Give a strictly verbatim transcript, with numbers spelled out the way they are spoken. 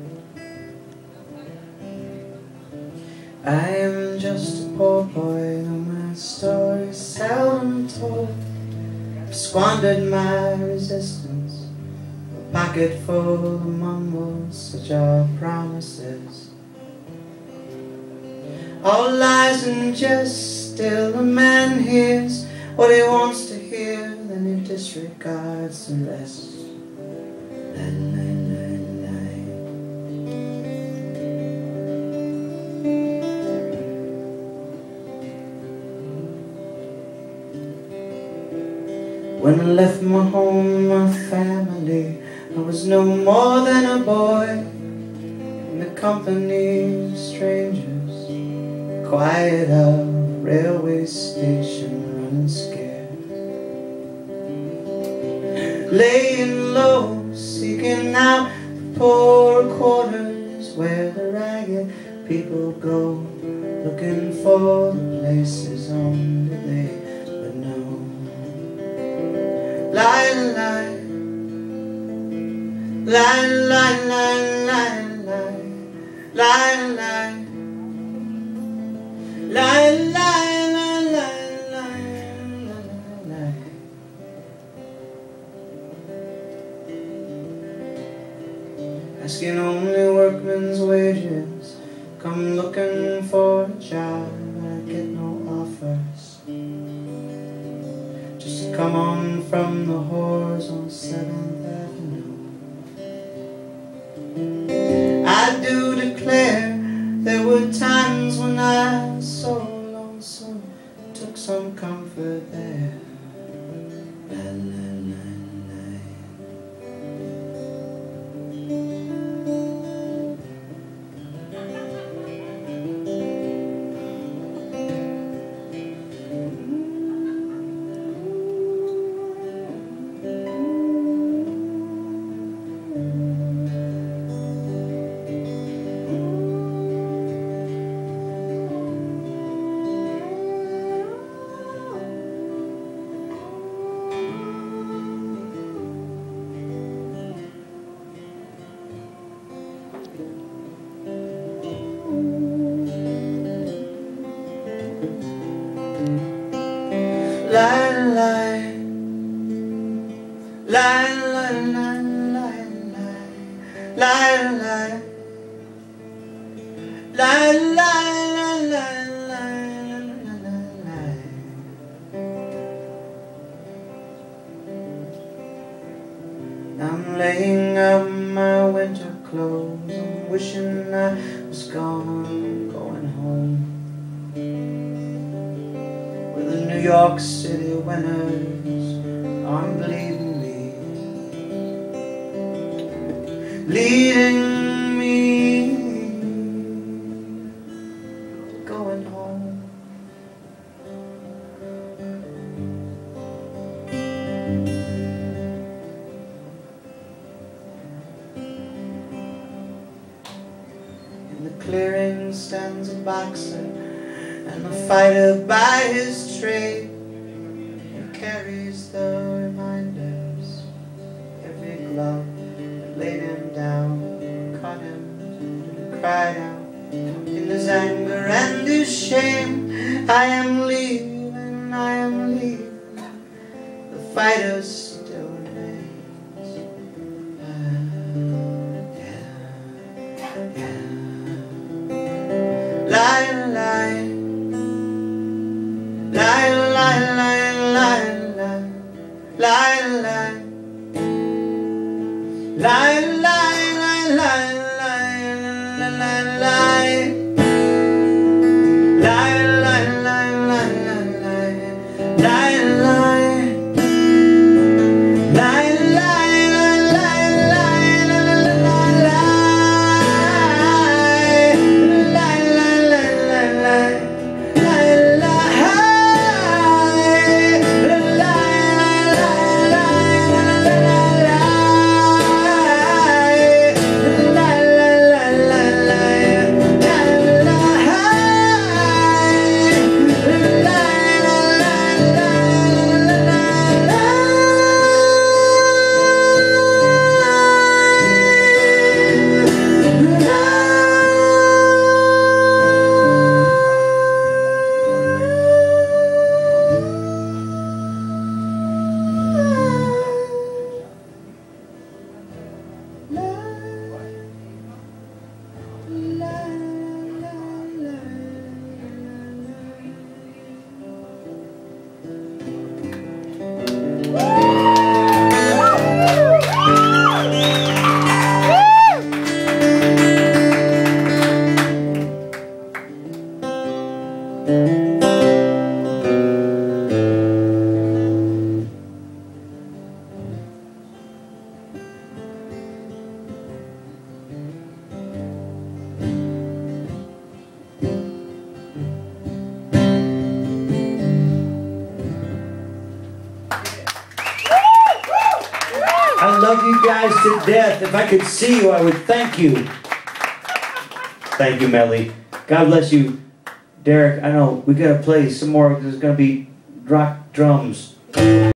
I am just a poor boy, though my story is seldom told. I've squandered my resistance, a pocket full of mumbles, such are promises. All lies and jest, still a man hears what he wants to hear, then he disregards the rest. La, la, la, la. When I left my home, my family, I was no more than a boy in the company of strangers, quiet of railway station, running scared, laying low, seeking out the poor quarters where the ragged people go, looking for the places only they would know. Lie, lie, lie, lie, lie, lie, lie, lie, lie, lie, lie, lie, lie, lie. Asking only workmen's wages, come looking for a job, I get no offers. Just come on from the whores on seventh Avenue. I do declare there were times when I was so lonesome, took some comfort there. La, la, la, la. Lie, lie, lie, lie, lie, lie, lie, lie, lie, lie, lie, lie. I'm laying out my winter clothes, I'm wishing I was gone, going home. The New York City winners aren't bleeding me, leading me, going home. In the clearing stands a boxer and a fighter by his trade, he carries the reminders. Every glove that laid him down, caught him, and cried out in his anger and his shame, I am leaving, I am leaving. The fighter still remains. Ah, yeah, yeah. Lie, lie, lie, lie, lie, lie, lie, lie, lie, lie, lie, lie, lie, lie, lie, I love you guys to death. If I could see you, I would thank you. Thank you, Melly. God bless you. Derek, I know we gotta play some more. There's gonna be rock drums.